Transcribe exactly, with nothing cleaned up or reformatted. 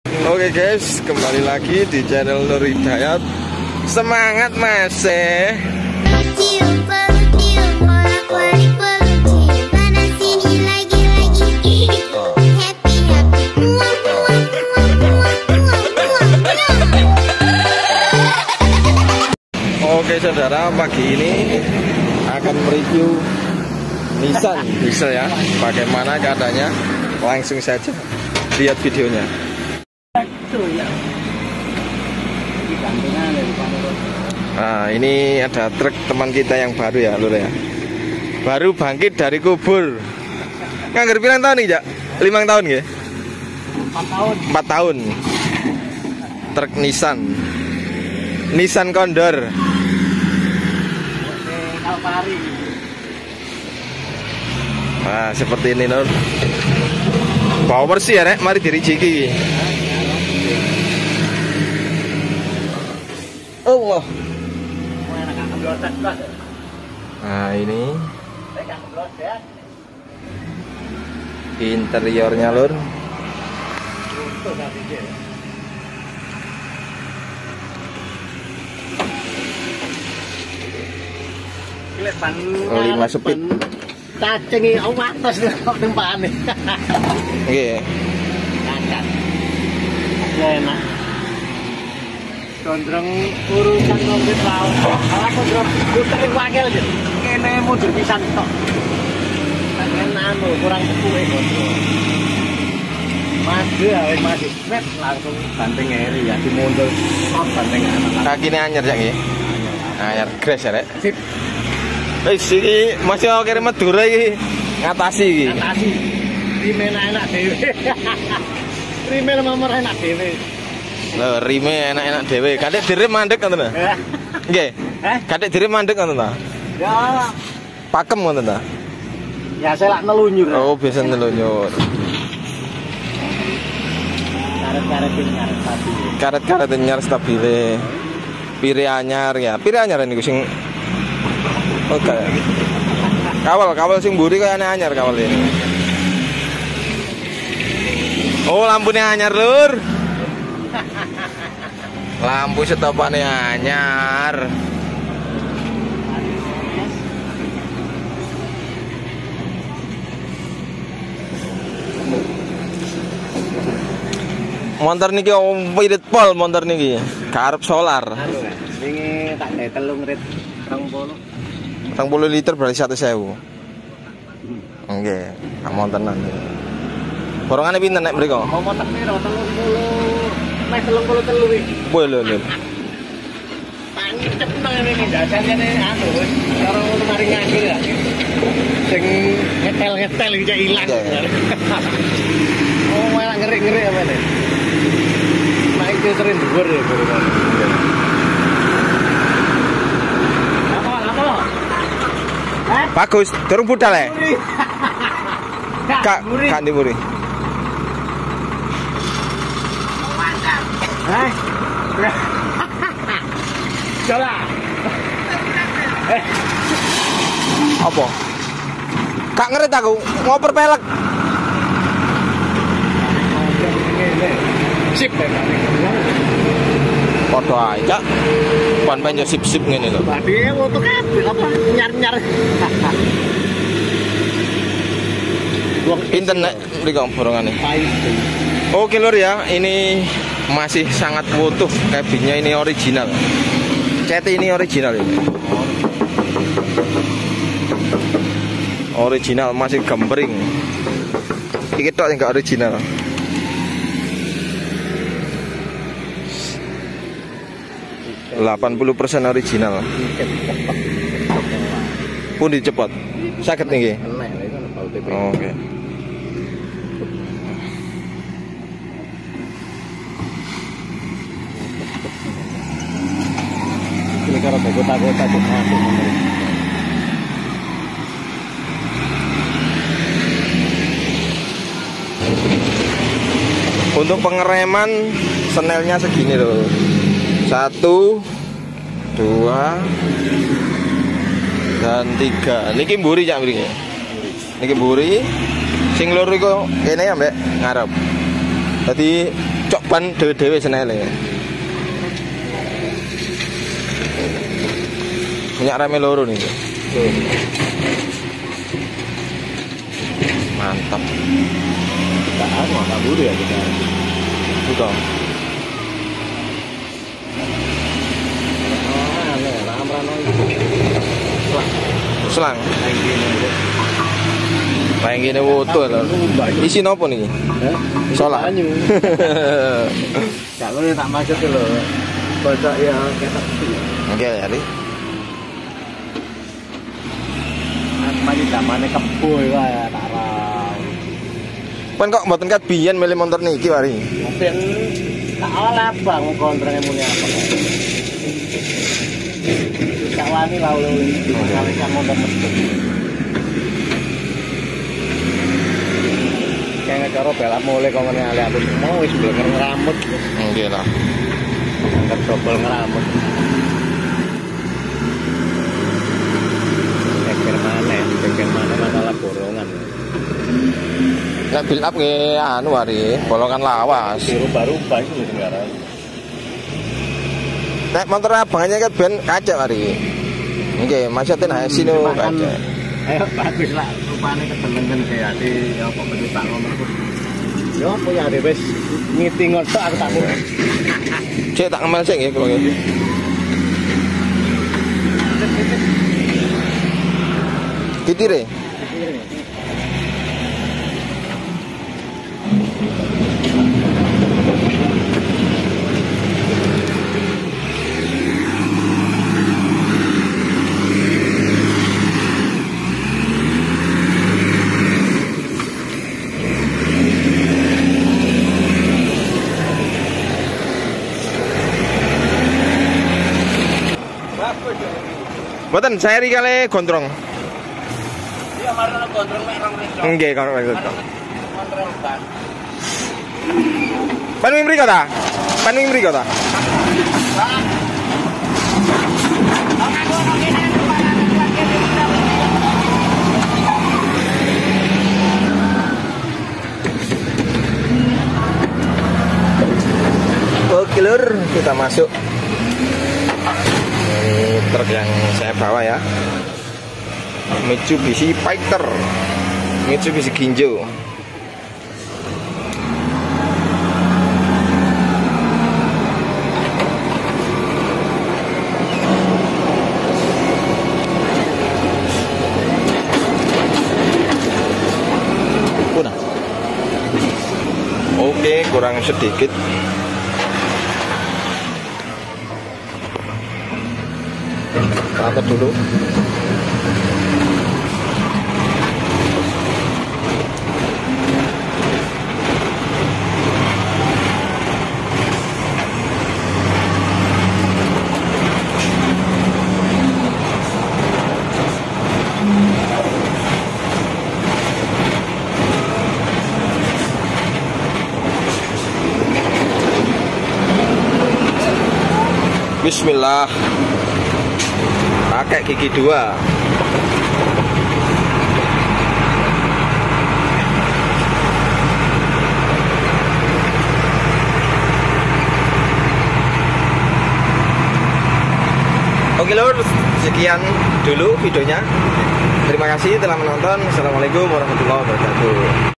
Oke guys, kembali lagi di channel Nur Hidayat. Semangat Mas. Oke saudara, pagi ini akan mereview Nissan diesel ya. Bagaimana keadaannya? Langsung saja lihat videonya. Nah, ini ada truk teman kita yang baru ya, Lur ya. Baru bangkit dari kubur. Nganggur pirang tahun nih, Jak? Limang tahun nggih? Empat tahun. Empat tahun. Truk Nissan. Nissan Condor. Nah, seperti ini, Nur. Power sih ya, Rek. Mari diriciki. Allah. Nah, ini interiornya, Lur. Lima speed. Cacengi awak atas kok tempane. Nggih. Cacat. Enak. Gondrong urusan komplit laut. Ala gondrong puterin wakil aja. Kene mundur pisan tok. Pengen anu kurang kuwe gondrong. Maju ya wis maju. Net langsung banting eri ya dimundur top banting anak. Kakine anyar ya nggih. Anyar gres ya, Rek. Sip. Wis iki masih kira Madura iki ngatasi iki. Ngatasi. Rime enak dhewe. Rime nomor enak dhewe. Lho, rime enak-enak dhewe. Kadek direm mandek ngoten ta? Nggih. Eh? Kadek direm mandek ngoten ta? Ya, Pakem ngoten ta? ya saya lak nelunyur. Oh, biasa nelunyur. Karet-karet nyar stabil. Karet-karet nyar stabile. Pire anyar ya. Pire anyar niku sing oke. Kawal, kawal sing mburi kaya anyar kawal ini. Oh, lampunya anyar, Lur. Lampu setopane anyar. Montor niki wirid pol montor niki. Karep solar. Anu kan, wingi tak gawe telung rit rong puluh. rong puluh liter berarti satu sewu. Nggih, amon tenan. Borongane pinten nek mriko? Mau montor piro telung puluh. Meh telung puluh telu iki. Boy lho lho. Pancep nang ngene dasane anu wis karo mari nganggur ya. Sing ngetel-ngetel iki ilang. Oh, malah ngeri-ngeri apa nih? Naik filterin dhuwur ya, Bro. Apa, apa? Eh? Bagus, durung budal ya? Kak, muri. Kak Dimuri. Eh? Coba. Eh, Apa? Kak ngeret aku, mau perpelek. sip ya. Podo aja. Pan penyo sip-sip ngene lho. Badhe foto kabeh apa nyar-nyar. Pinten nek mriko borongane? Oke Lur ya, ini masih sangat utuh, cabinnya ini original. Cat ini original ini. Original masih gembring. Iki tok enggak original. delapan puluh persen original. Pun dicepot. Sakit nih. Oke. Ini kalau kota-kota tuh masuk. Untuk pengereman senelnya segini loh. Satu, dua, dan tiga. Niki mburi jak mriki. Niki mburi. Sing loro iku kene ya, Mbak, ngarep. Dadi cok Pan dewe-dewe senele. Minyak rame loro nih. Mantap. Tak ada nggak buru ya kita. Betul. Oh, aneh, ramrano itu. Selang. Kayak gini. Kayak gini woto lho. Isi nopo nih? Sholat. Gak boleh tak masuk lho. Baca ya ketok. Oke ya, Ri. Mari zamane kebo wae tak ra. Kan kok mboten kat biyen milih motor niki wari. Ben tak olah bang kontrane muni apa. Tak wani lalu kali kamu dapat. Kayak cara belak mulai kok ngene ale aku mau wis blenger ngeramut. Nggih lah. Angkat dobel ngeramut. Ceker mana? Ceker mana masalah borongan. Nek build up nggih anu wari, bolongan lawas. Dirubah-rubah itu sekarang. Nek motor abangnya kan ben kacak wari. Nggih, maksudnya nah sino kacak. Ayo bagus lah, rupane kedelengen saya di apa begitu tak ngomong. Yo apa ya de wis ngiting ngotok aku tak mung. Cek tak ngemel sik nggih kula nggih. Kitire. Boten saya ri kali gondrong. Iya marane gondrong mek rong reso. Nggih, karo gondrong. Kontrol kan. Pan ming mriko ta? Pan ming mriko ta? Oke lur, kita masuk. Ini truk yang saya bawa ya, Mitsubishi Panther, Mitsubishi Ginjo. Punah. Oke, kurang sedikit. Rata dulu. Bismillah. Pakai gigi dua. Oke lur, sekian dulu videonya. Terima kasih telah menonton. Assalamualaikum warahmatullahi wabarakatuh.